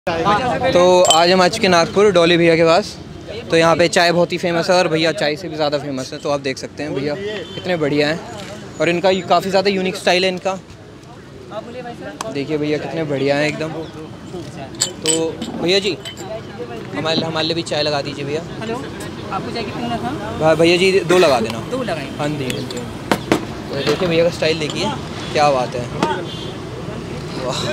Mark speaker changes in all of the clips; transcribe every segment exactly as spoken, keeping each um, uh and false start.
Speaker 1: तो आज हम आ चुके नागपुर डॉली भैया के पास। तो यहाँ पे चाय बहुत ही फेमस है और भैया चाय से भी ज़्यादा फेमस है। तो आप देख सकते हैं भैया कितने बढ़िया हैं और इनका काफ़ी ज़्यादा यूनिक स्टाइल है इनका। देखिए भैया कितने बढ़िया हैं एकदम। तो भैया जी हमारे हमारे लिए भी चाय लगा दीजिए भैया।
Speaker 2: हेलो, आपको चाय कितनी था?
Speaker 1: भैया जी दो लगा देना।
Speaker 2: दो लगाएं।
Speaker 1: हाँ जी हाँ जी। तो देखिए भैया का स्टाइल देखिए क्या बात है। वाह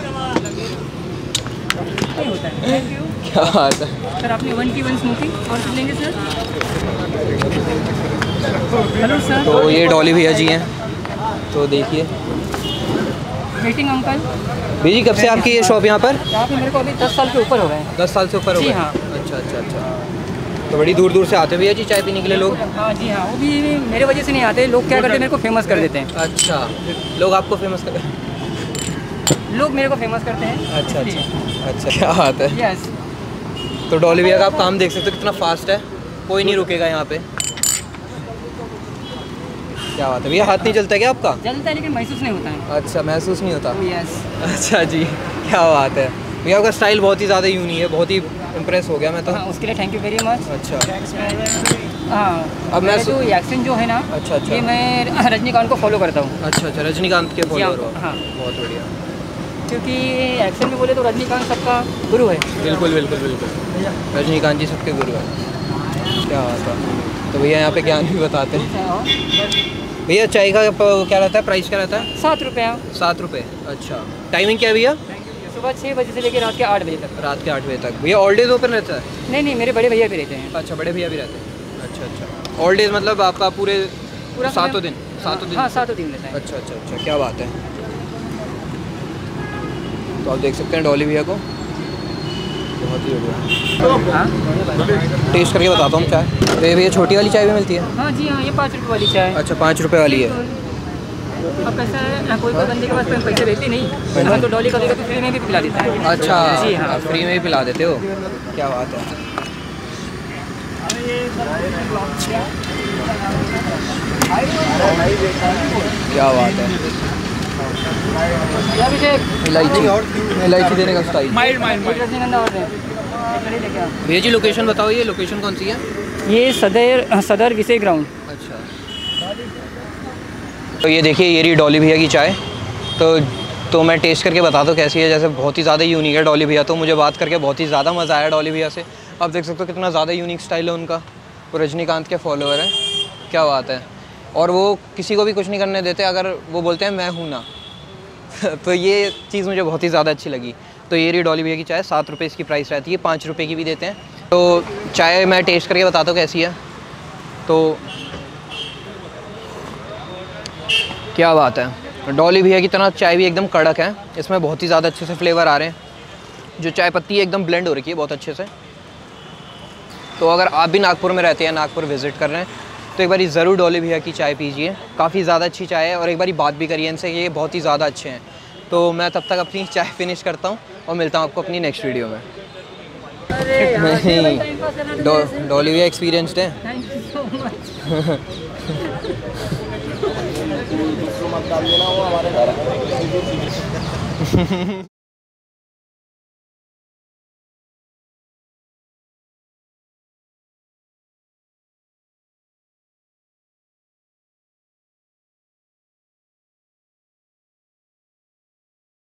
Speaker 1: क्या बात है
Speaker 2: सर। आपने वन की वन स्मोकिंग और कुछ लेंगे सर? Hello sir.
Speaker 1: तो ये डॉली भैया जी हैं। तो देखिए
Speaker 2: वेटिंग अंकल।
Speaker 1: भैया जी कब से आपकी ये शॉप यहाँ पर?
Speaker 2: यहाँ पे मेरे को अभी दस साल के ऊपर हो गए हैं।
Speaker 1: दस साल से ऊपर हो गए?
Speaker 2: हाँ।
Speaker 1: अच्छा अच्छा अच्छा। तो बड़ी दूर दूर से आते हैं भैया जी चाय पीने के लिए लोग?
Speaker 2: हाँ जी हाँ, वो भी मेरे वजह से नहीं आते। लोग क्या करते हैं, मेरे को फेमस कर देते हैं।
Speaker 1: अच्छा, लोग आपको फेमस कर
Speaker 2: लोग मेरे को फेमस करते हैं।
Speaker 1: अच्छा अच्छा अच्छा क्या बात है।
Speaker 2: यस।
Speaker 1: तो डॉली भैया का आप काम देख सकते हो कितना फास्ट है, कोई नहीं रुकेगा यहाँ पे। क्या बात है भैया, हाथ नहीं चलता है क्या आपका?
Speaker 2: जलता है लेकिन महसूस नहीं होता है।
Speaker 1: अच्छा महसूस नहीं होता?
Speaker 2: यस।
Speaker 1: अच्छा जी क्या बात है भैया, आपका स्टाइल बहुत ही ज़्यादा यूनिक है, बहुत ही इम्प्रेस हो गया मैं तो।
Speaker 2: हाँ, उसके लिए थैंक यू वेरी मच।
Speaker 1: अच्छा
Speaker 2: हाँ,
Speaker 1: अब मैं
Speaker 2: जो एक्शन जो है ना,
Speaker 1: अच्छा अच्छा
Speaker 2: ये मैं रजनीकांत को फॉलो करता हूँ।
Speaker 1: अच्छा अच्छा रजनीकांत के फॉलोअर हो?
Speaker 2: हाँ
Speaker 1: बहुत बढ़िया।
Speaker 2: क्योंकि एक्शन में बोले तो रजनीकांत सबका गुरु है।
Speaker 1: बिल्कुल बिल्कुल बिल्कुल, रजनीकांत जी सबके गुरु हैं। क्या बात है। तो भैया यहाँ पे ज्ञान भी बताते हैं। भैया चाय का क्या रहता है, प्राइस क्या रहता है?
Speaker 2: सात रुपये।
Speaker 1: सात रुपये। अच्छा, टाइमिंग क्या है भैया?
Speaker 2: सुबह छः बजे से लेकर रात के आठ बजे तक।
Speaker 1: रात के आठ बजे तक। भैया ऑल डेज ओपन रहता है?
Speaker 2: नहीं नहीं, मेरे बड़े भैया भी रहते हैं।
Speaker 1: अच्छा, बड़े भैया भी रहते हैं। अच्छा अच्छा, ऑल डेज मतलब आपका पूरे
Speaker 2: पूरा
Speaker 1: सातों दिन? सातों दिन?
Speaker 2: हाँ सातों दिन रहता है।
Speaker 1: अच्छा अच्छा अच्छा क्या बात है। तो आप देख सकते हैं डॉली भैया को, बहुत ही बढ़िया।
Speaker 2: हाँ
Speaker 1: टेस्ट करके बताता हूँ चाय। तो ये भैया छोटी वाली चाय भी मिलती है?
Speaker 2: हाँ जी हाँ, ये पाँच रुपये वाली चाय।
Speaker 1: अच्छा पाँच रुपये वाली है।
Speaker 2: अब कैसा है, कोई कोई बंदे के पास पैसे रहते नहीं, हम तो डॉली का देगा तो फ्री में भी पिला देता है।
Speaker 1: अच्छा
Speaker 2: जी हाँ,
Speaker 1: फ्री में भी पिला देते हो, क्या बात है। क्या बात है। इलायची इलायची देने का स्टाइल। भैया जी लोकेशन बताओ, ये लोकेशन कौन सी है?
Speaker 2: ये सदर सदर विषय ग्राउंड।
Speaker 1: अच्छा। तो ये देखिए ये रही डॉली भैया की चाय। तो तो मैं टेस्ट करके बताता हूँ कैसी है। जैसे बहुत ही ज़्यादा यूनिक है डॉली भैया, तो मुझे बात करके बहुत ही ज़्यादा मज़ा आया डॉली भैया से। आप देख सकते हो कितना ज़्यादा यूनिक स्टाइल है उनका। वो रजनीकांत के फॉलोअर हैं, क्या बात है। और वो किसी को भी कुछ नहीं करने देते, अगर वो बोलते हैं मैं हूँ ना तो ये चीज़ मुझे बहुत ही ज़्यादा अच्छी लगी। तो ये रही डॉली भैया की चाय, सात रुपये इसकी प्राइस रहती है, पाँच रुपये की भी देते हैं। तो चाय मैं टेस्ट करके बताता हूँ कैसी है। तो क्या बात है, डॉली भैया की तरह चाय भी एकदम कड़क है, इसमें बहुत ही ज़्यादा अच्छे से फ्लेवर आ रहे हैं। जो चाय पत्ती है एकदम ब्लेंड हो रखी है बहुत अच्छे से। तो अगर आप भी नागपुर में रहते हैं, नागपुर विज़िट कर रहे हैं, तो एक बारी ज़रूर डॉली भैया की चाय पीजिए। काफ़ी ज़्यादा अच्छी चाय है और एक बारी बात भी करिए इनसे कि ये बहुत ही ज़्यादा अच्छे हैं। तो मैं तब तक अपनी चाय फिनिश करता हूँ और मिलता हूँ आपको अपनी नेक्स्ट वीडियो में। नहीं डॉ डॉली भैया एक्सपीरियंसड है।
Speaker 2: Thank you so much.